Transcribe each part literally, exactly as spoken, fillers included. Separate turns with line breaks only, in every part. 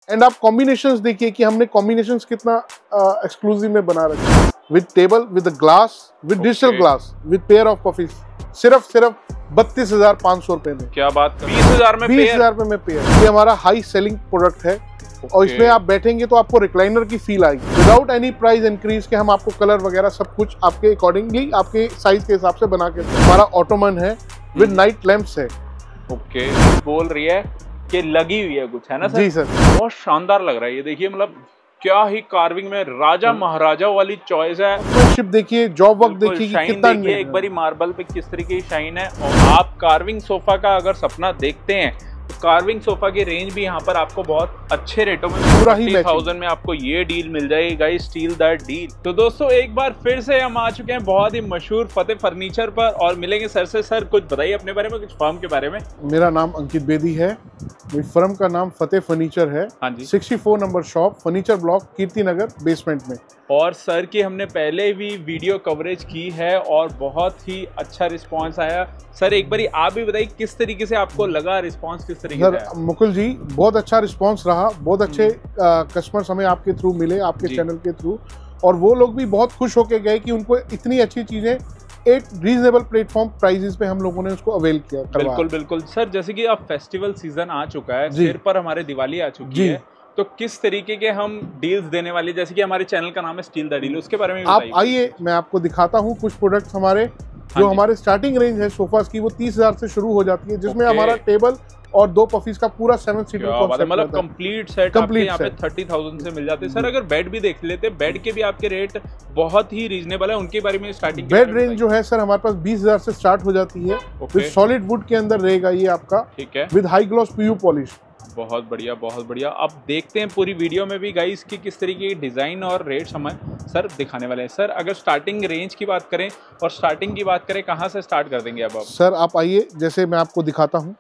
And आप combinations देखिए कि हमने कॉम्बिनेशंस कितना एक्सक्लूसिव में बना रखे हैं। With table, with glass, with digital glass, with pair of puffies, सिर्फ सिर्फ बत्तीस हजार पाँच सौ रुपए में।
क्या बात कर, बीस हजार में
बीस हजार रुपए में पेयर। ये हमारा हाई सेलिंग प्रोडक्ट है और इसमें आप बैठेंगे तो आपको रिक्लाइनर की फील आएगी विदाउट एनी प्राइस इंक्रीज के। हम आपको कलर वगैरह सब कुछ आपके अकॉर्डिंगली आपके साइज के हिसाब से बना के। हमारा ऑटोमन है विद नाइट लैंप्स है।
ओके, बोल रही है कि लगी हुई है कुछ, है ना सर?
जी सर,
बहुत शानदार लग रहा है ये। देखिए मतलब क्या ही कार्विंग में राजा महाराजा वाली चॉइस है।
शिप देखिए, जॉब वर्क देखिए कि कितना
देखिए एक बारी मार्बल पे किस तरीके की शाइन है। और आप कार्विंग सोफा का अगर सपना देखते हैं तो कार्विंग सोफा की रेंज भी यहाँ पर आपको बहुत अच्छे रेटों में
पूरा ही
थाउजेंड में आपको ये डील मिल जाएगी गाइस, स्टील दैट डील। तो दोस्तों एक बार फिर से हम आ चुके हैं बहुत ही मशहूर फतेह फर्नीचर पर और मिलेंगे सर से। सर कुछ बताइए अपने बारे में, कुछ फर्म के बारे में।
मेरा नाम अंकित बेदी है, मेरी फर्म का नाम फतेह फर्नीचर है।
हाँ जी,
चौंसठ number shop, furniture block, Kirti Nagar basement में।
और सर की हमने पहले भी वीडियो कवरेज की है और बहुत ही अच्छा रिस्पांस आया। सर एक बारी आप भी बताइए किस तरीके से आपको लगा, रिस्पांस किस तरीके से आया?
मुकुल जी बहुत अच्छा रिस्पांस रहा, बहुत अच्छे कस्टमर्स हमें आपके थ्रू मिले, आपके चैनल के थ्रू, और वो लोग भी बहुत खुश होके गए कि उनको इतनी अच्छी चीजें एक रीजनेबल प्लेटफॉर्म प्राइसेस पे हम लोगों ने उसको अवेल किया।
बिल्कुल बिल्कुल सर, जैसे कि अब फेस्टिवल सीजन आ चुका है, सिर पर हमारे दिवाली आ चुकी है, तो किस तरीके के हम डील्स देने वाले, जैसे कि हमारे चैनल का नाम है स्टील द डील, उसके बारे में
आप आइए मैं आपको दिखाता हूँ कुछ प्रोडक्ट्स हमारे। जो हमारे स्टार्टिंग रेंज है सोफास की वो तीस हजार से शुरू हो जाती है, जिसमें हमारा टेबल और दो पफीज का पूरा सेवन सीटर कॉन्सेप्ट,
मतलब कंप्लीट सेट
कंप्लीट
यहाँ पे थर्टी थाउजेंड से मिल जाते हैं। सर अगर बेड भी देख लेते, बेड के भी आपके रेट बहुत ही रीजनेबल है, उनके बारे में स्टार्टिंग
बेड रेंज जो है सर हमारे पास बीस हजार से स्टार्ट हो जाती है। विद सॉलिड वुड के अंदर रहेगा ये आपका,
ठीक है,
with high gloss PU polish.
बहुत बढ़िया बहुत बढ़िया। अब देखते हैं पूरी वीडियो में भी गाइस की किस तरीके की डिज़ाइन और रेट्स हमें सर दिखाने वाले हैं। सर अगर स्टार्टिंग रेंज की बात करें और स्टार्टिंग की बात करें, कहाँ से स्टार्ट कर देंगे अब आप?
सर आप आइए, जैसे मैं आपको दिखाता हूँ,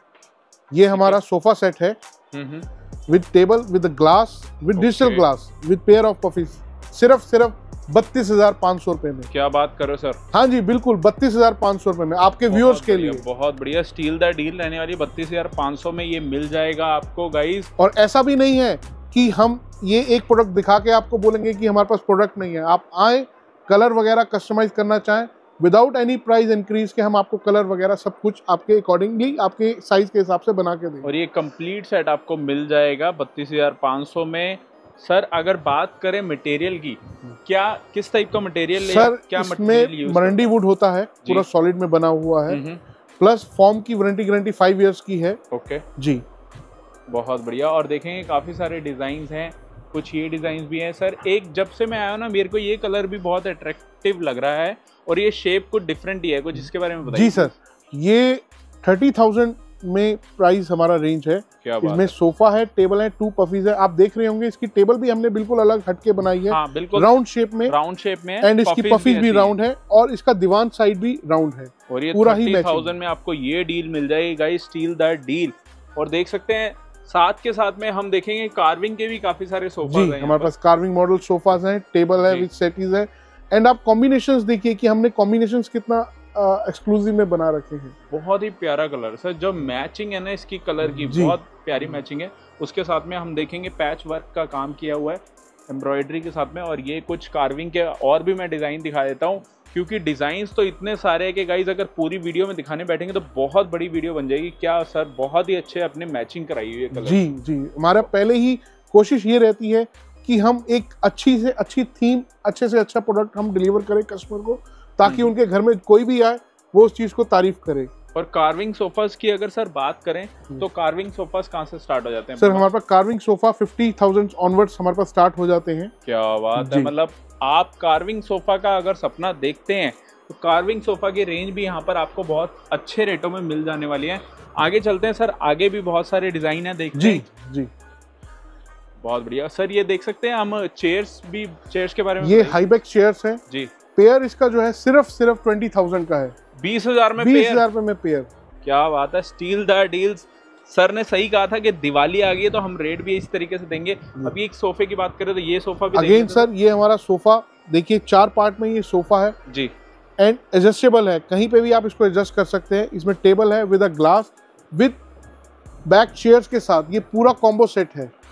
ये हमारा सोफा सेट है with table, with glass, with digital glass, with pair of puffies, सिर्फ सिर्फ बत्तीस हजार पाँच सौ रुपए में।
क्या बात करो सर?
हाँ जी बिल्कुल, बत्तीस हजार पाँच सौ रुपए में आपके व्यूअर्स के लिए।
बहुत बढ़िया, स्टील द डील रहने वाली बत्तीस हजार पाँच सौ में ये मिल जाएगा आपको गाइस।
और ऐसा भी नहीं है कि हम ये एक प्रोडक्ट दिखा के आपको बोलेंगे कि हमारे पास प्रोडक्ट नहीं है। आप आए, कलर वगैरह कस्टमाइज करना चाहें, विदाउट एनी प्राइस इंक्रीज के हम आपको कलर वगैरह सब कुछ आपके अकॉर्डिंगली आपके साइज के हिसाब से बना के देंगे।
और ये कंप्लीट सेट आपको मिल जाएगा बत्तीस हजार पाँच सौ में। सर अगर बात करें मटेरियल की, क्या किस टाइप का मटेरियल है?
सर
क्या
इसमें मरंडी वुड होता है, पूरा सॉलिड में बना हुआ है, प्लस फॉर्म की वारंटी गारंटी फाइव इयर्स की है।
ओके
जी,
बहुत बढ़िया। और देखेंगे काफ़ी सारे डिज़ाइंस हैं, कुछ ये डिज़ाइन भी हैं। सर एक जब से मैं आया ना, मेरे को ये कलर भी बहुत अट्रैक्टिव लग रहा है और ये शेप कुछ डिफरेंट ही है, कुछ इसके बारे में बताइए।
जी सर, ये थर्टी थाउजेंड में प्राइस हमारा रेंज है। इसमें सोफा है, टेबल है, टू पफीज है। आप देख रहे होंगे इसकी टेबल भी हमने बिल्कुल अलग हटके बनाई है।
हाँ, बिल्कुल
राउंड शेप में,
राउंड शेप में,
एंड इसकी पफीज भी राउंड है और इसका दीवान साइड भी राउंड है।
और ये पूरा ही थाउजेंड में आपको ये डील मिल जाएगी गाइस, स्टील दैट डील। और देख सकते हैं साथ के साथ में हम देखेंगे कार्विंग के भी काफी सारे सोफा हैं।
हमारे पास कार्विंग मॉडल सोफास हैं, टेबल है विद सेटीज है। एंड आप कॉम्बिनेशंस देखिए कि हमने कॉम्बिनेशंस कितना एक्सक्लूसिव में बना रखे हैं।
बहुत ही प्यारा कलर सर, जो मैचिंग है ना इसकी कलर की, बहुत प्यारी मैचिंग है। उसके साथ में हम देखेंगे पैच वर्क का काम किया हुआ है एम्ब्रॉयडरी के साथ में। और ये कुछ कार्विंग के और भी मैं डिज़ाइन दिखा देता हूँ, क्योंकि डिज़ाइंस तो इतने सारे हैं कि गाइज अगर पूरी वीडियो में दिखाने बैठेंगे तो बहुत बड़ी वीडियो बन जाएगी। क्या सर, बहुत ही अच्छे अपने मैचिंग कराई हुई है कलर।
जी जी, हमारा पहले ही कोशिश ये रहती है कि हम एक अच्छी से अच्छी थीम, अच्छे से अच्छा प्रोडक्ट हम डिलीवर करें कस्टमर को, ताकि उनके घर में कोई भी आए वो उस चीज को तारीफ करे।
और कार्विंग सोफास की अगर सर बात करें तो कार्विंग सोफास कहाँ से स्टार्ट हो जाते हैं?
सर हमारे पास carving sofa fifty thousand onwards हमारे पास स्टार्ट हो जाते हैं।
क्या बात है, मतलब आप कार्विंग सोफा का अगर सपना देखते हैं तो कार्विंग सोफा की रेंज भी यहाँ पर आपको बहुत अच्छे रेटों में मिल जाने वाली है। आगे चलते हैं सर, आगे भी बहुत सारे डिजाइन है, देखते
जी
हैं।
जी,
बहुत बढ़िया सर। ये देख सकते हैं हम चेयर्स भी, चेयर्स के बारे में
ये हाईबैक चेयर्स हैं जी। पेयर इसका जो है सिर्फ सिर्फ ट्वेंटी थाउजेंड का है,
बीस हजार में
बीस हजार रुपए में पेयर।
क्या बात है, स्टील द डील्स। सर ने सही कहा था कि दिवाली आ गई है तो हम रेट भी इस तरीके से देंगे। अभी एक सोफे की बात करें तो ये सोफा भी
अगेन सर, ये हमारा सोफा देखिए चार पार्ट में ये सोफा है
जी,
एंड एडजस्टेबल है, कहीं पे भी आप इसको एडजस्ट कर सकते हैं। इसमें टेबल है with a glass, with back chairs के साथ, ये पूरा कॉम्बो सेट है।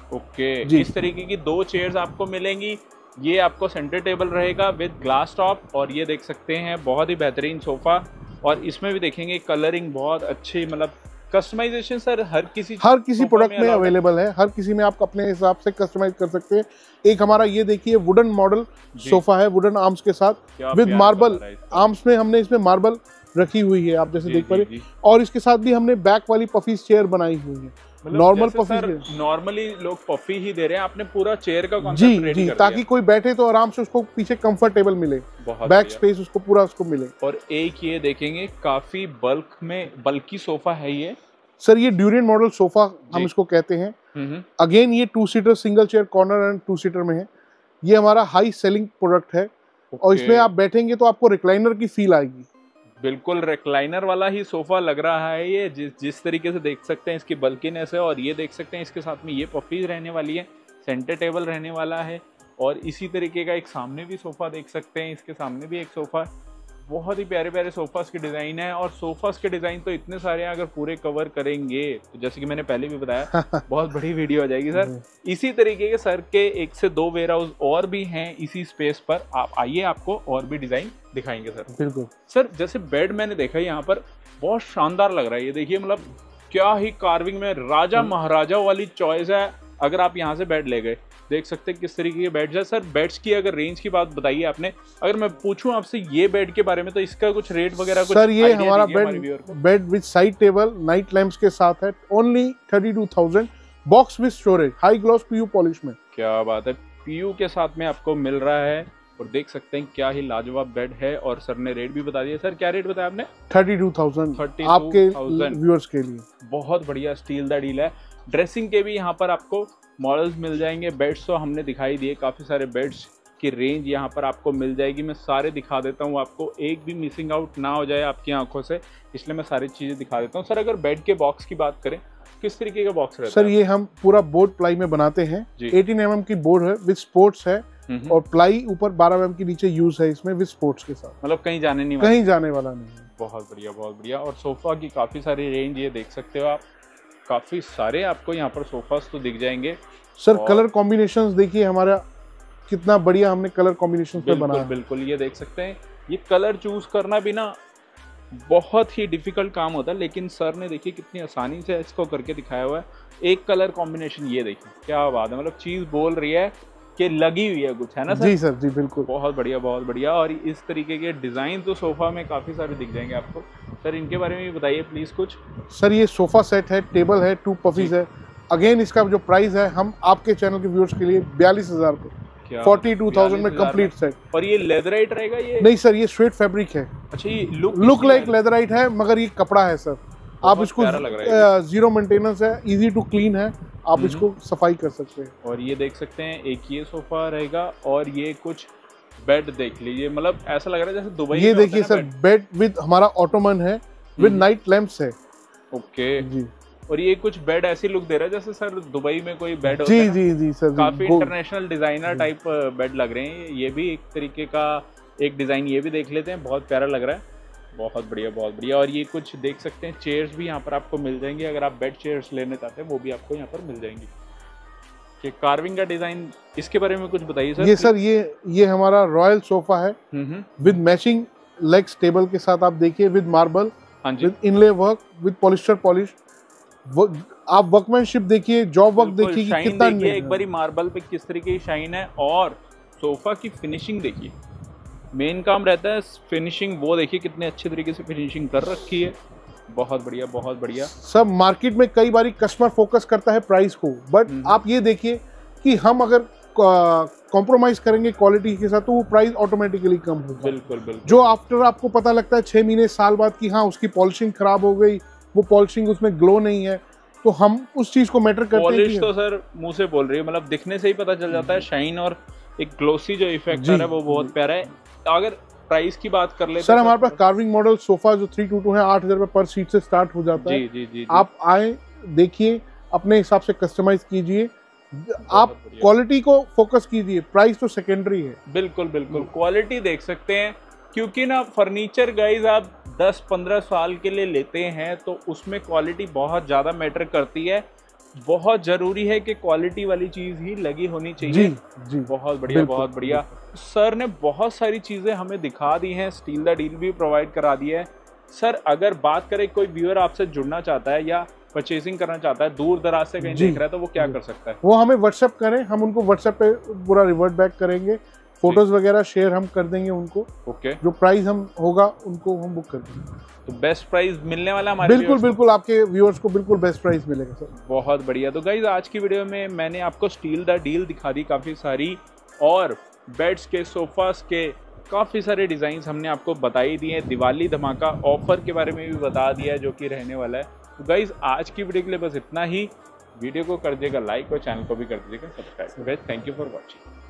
ओके, इस तरीके की दो चेयर्स आपको मिलेंगी। ये आपको सेंटर टेबल रहेगा विद ग्लास टॉप, और ये देख सकते हैं बहुत ही बेहतरीन सोफा। और इसमें भी देखेंगे कलरिंग बहुत अच्छी, मतलब कस्टमाइजेशन सर हर किसी
हर किसी प्रोडक्ट में अवेलेबल है, हर किसी में आप अपने हिसाब से कस्टमाइज कर सकते हैं। एक हमारा ये देखिए वुडन मॉडल सोफा है, वुडन आर्म्स के साथ विद मार्बल आर्म्स में हमने इसमें मार्बल रखी हुई है, आप जैसे देख पा रहे। और इसके साथ भी हमने बैक वाली पफीज चेयर बनाई हुई है, नॉर्मल पफी।
नॉर्मली लोग पफी ही दे रहे हैं, आपने पूरा चेयर का
कॉन्सेप्ट जी रेडी जी कर ताकि कोई बैठे तो आराम से उसको पीछे कंफर्टेबल मिले, बैक स्पेस उसको पूरा उसको मिले।
और एक ये देखेंगे काफी बल्क में बल्की सोफा है ये
सर, ये ड्यूरियन मॉडल सोफा हम इसको कहते हैं। अगेन ये two seater single chair corner and two seater में है। ये हमारा हाई सेलिंग प्रोडक्ट है और इसमें आप बैठेंगे तो आपको रिक्लाइनर की फील आएगी।
बिल्कुल रिक्लाइनर वाला ही सोफा लग रहा है ये, जिस जिस तरीके से देख सकते हैं इसकी बल्कीनेस है। और ये देख सकते हैं इसके साथ में ये पफीज रहने वाली है, सेंटर टेबल रहने वाला है। और इसी तरीके का एक सामने भी सोफा देख सकते हैं, इसके सामने भी एक सोफा है। बहुत ही प्यारे प्यारे सोफास के डिज़ाइन है। और सोफास के डिज़ाइन तो इतने सारे हैं, अगर पूरे कवर करेंगे तो जैसे कि मैंने पहले भी बताया बहुत बड़ी वीडियो हो जाएगी सर। इसी तरीके के सर के एक से दो वेयर हाउस और भी हैं इसी स्पेस पर, आप आइए आपको और भी डिज़ाइन दिखाएंगे सर।
बिल्कुल
सर, जैसे बेड मैंने देखा यहाँ पर बहुत शानदार लग रहा है। ये देखिए, मतलब क्या ही कार्विंग में राजा महाराजा वाली चॉइस है। अगर आप यहाँ से बेड ले गए, देख सकते हैं किस तरीके के बेड्स है। सर बेड्स की अगर रेंज की बात बताइए आपने, अगर मैं पूछूं आपसे ये बेड के बारे में तो इसका कुछ रेट वगैरह कुछ
सर, ये हमारा bed bed with side table night lamps के साथ है, only thirty two thousand, box with storage, high gloss PU polish में।
क्या बात है, पीयू के साथ में आपको मिल रहा है। और देख सकते हैं क्या ही लाजवाब बेड है। और सर ने रेट भी बता दिया। सर क्या रेट बताया आपने?
थर्टी टू थाउजेंड आपके व्यूअर्स के लिए।
बहुत बढ़िया स्टील दा डील है। ड्रेसिंग के भी यहाँ पर आपको मॉडल्स मिल जाएंगे। बेड्स तो हमने दिखाई दिए, काफ़ी सारे बेड्स की रेंज यहाँ पर आपको मिल जाएगी। मैं सारे दिखा देता हूँ आपको, एक भी मिसिंग आउट ना हो जाए आपकी आंखों से, इसलिए मैं सारी चीज़ें दिखा देता हूँ। सर अगर बेड के बॉक्स की बात करें, किस तरीके का बॉक्स रहता है?
सर ये हम पूरा बोर्ड प्लाई में बनाते हैं, एटीन एम एम की बोर्ड है विद स्पोर्ट्स है, और प्लाई ऊपर बारह एम एम के नीचे यूज है इसमें विद स्पोर्ट्स के साथ।
मतलब कहीं जाने नहीं
कहीं जाने वाला नहीं।
बहुत बढ़िया, बहुत बढ़िया। और सोफा की काफ़ी सारी रेंज ये देख सकते हो आप, काफ़ी सारे आपको यहाँ पर सोफास तो दिख जाएंगे।
सर कलर कॉम्बिनेशंस देखिए हमारा कितना बढ़िया हमने कलर कॉम्बिनेशंस पे बनाया है।
बिल्कुल, ये देख सकते हैं। ये कलर चूज करना भी ना बहुत ही डिफिकल्ट काम होता है, लेकिन सर ने देखिए कितनी आसानी से इसको करके दिखाया हुआ है। एक कलर कॉम्बिनेशन ये देखिए, क्या बात है, मतलब चीज़ बोल रही है कि लगी हुई है कुछ, है ना सर?
जी सर, जी बिल्कुल।
बहुत बढ़िया, बहुत बढ़िया। और इस तरीके के डिज़ाइन तो सोफ़ा में काफ़ी सारे दिख जाएंगे आपको। सर इनके बारे में भी बताइए प्लीज़ कुछ।
सर ये सोफ़ा सेट है, टेबल है, टू पफीज है। अगेन इसका जो प्राइस है हम आपके चैनल के व्यूअर्स के लिए बयालीस हजार रुपये, फोर्टी टू थाउजेंड में कंप्लीट सेट।
और ये लेदराइट रहेगा? ये
नहीं सर, ये स्वेट फैब्रिक है।
अच्छा, ये लुक
लुक लाइक लेदराइट है, मगर ये कपड़ा है सर। आप इसको जीरो मेंटेनेंस है, इजी टू क्लीन है, आप इसको सफाई कर सकते हैं।
और ये देख सकते हैं एक ये सोफा रहेगा, और ये कुछ बेड देख लीजिए, मतलब ऐसा लग रहा है जैसे दुबई।
ये देखिए सर, बेड विद हमारा ऑटोमन है, विद नाइट लैंप्स है।
ओके जी। और ये कुछ बेड ऐसी लुक दे रहा है जैसे सर दुबई में कोई बेड होता
जी
है।
जी जी सर,
काफी इंटरनेशनल डिजाइनर टाइप बेड लग रहे हैं। ये भी एक तरीके का एक डिजाइन ये भी देख लेते हैं, बहुत प्यारा लग रहा है। बहुत बढ़िया, बहुत बढ़िया। और ये कुछ देख सकते हैं चेयर्स भी यहाँ पर आपको मिल जाएंगी, अगर आप बेड चेयर्स लेने चाहते हैं वो भी आपको यहाँ पर मिल जाएंगी। कि कार्विंग का डिजाइन, इसके बारे में कुछ बताइए सर।
ये सर ये ये हमारा रॉयल सोफा है विद मैचिंग लेग्स टेबल के साथ। आप देखिए with marble, with inlay work, with polyester polish. आप वर्कमैनशिप देखिए, जॉब वर्क देखिए कि कितना
देखिए एक बारी मार्बल पे किस तरीके की शाइन है। और सोफा की फिनिशिंग देखिए, मेन काम रहता है फिनिशिंग, वो देखिए कितने अच्छे तरीके से फिनिशिंग कर रखी है। बहुत बढ़िया, बहुत बढ़िया।
सब मार्केट में कई बारी कस्टमर फोकस करता है प्राइस को, बट आप ये देखिए कि हम अगर कॉम्प्रोमाइज करेंगे क्वालिटी के साथ तो वो प्राइस ऑटोमेटिकली कम होगा।
बिल्कुल बिल्कुल।
जो आफ्टर आपको पता लगता है छह महीने साल बाद कि हाँ उसकी पॉलिशिंग खराब हो गई, वो पॉलिशिंग उसमें ग्लो नहीं है, तो हम उस चीज को मैटर करते हैं।
पॉलिश तो सर मुंह से बोल रही है, मतलब दिखने से ही पता चल जाता है। शाइन और एक ग्लोसी जो इफेक्ट है वो बहुत प्यारा है। अगर प्राइस की बात कर ले
सर, हमारे पास कार्विंग मॉडल सोफा जो थ्री टू टू है आठ हजार रुपए पर सीट से स्टार्ट हो जाता है।
जी, जी, जी, जी।
आप आए, देखिए, अपने हिसाब से कस्टमाइज कीजिए, आप क्वालिटी को फोकस कीजिए, प्राइस तो सेकेंडरी है।
बिल्कुल बिल्कुल, क्वालिटी देख सकते हैं, क्योंकि ना फर्नीचर गाइज आप दस पंद्रह साल के लिए लेते हैं तो उसमें क्वालिटी बहुत ज़्यादा मैटर करती है। बहुत जरूरी है कि क्वालिटी वाली चीज ही लगी होनी चाहिए।
जी जी
बहुत बढ़िया, बहुत बढ़िया। सर ने बहुत सारी चीजें हमें दिखा दी हैं, स्टील द डील भी प्रोवाइड करा दिया है। सर अगर बात करें कोई व्यूअर आपसे जुड़ना चाहता है या परचेसिंग करना चाहता है, दूर दराज से कहीं देख रहा है, तो वो क्या कर सकता है?
वो हमें व्हाट्सएप करें, हम उनको व्हाट्सएप पे पूरा रिवर्ट बैक करेंगे, फोटोज वगैरह शेयर हम कर देंगे उनको।
ओके,
जो प्राइस हम होगा उनको हम बुक कर देंगे।
तो बेस्ट प्राइस मिलने वाला हमारे
बिल्कुल बिल्कुल, आपके व्यूअर्स को बिल्कुल बेस्ट प्राइस मिलेगा सर।
बहुत बढ़िया। तो गाइज आज की वीडियो में मैंने आपको स्टील द डील दिखा दी काफ़ी सारी, और बेड्स के, सोफास के काफ़ी सारे डिज़ाइंस हमने आपको बताई दिए हैं। दिवाली धमाका ऑफर के बारे में भी बता दिया है जो कि रहने वाला है। तो गाइज आज की वीडियो के लिए बस इतना ही। वीडियो को कर दीजिएगा लाइक और चैनल को भी कर दीजिएगा subscribe. Guys thank you for watching.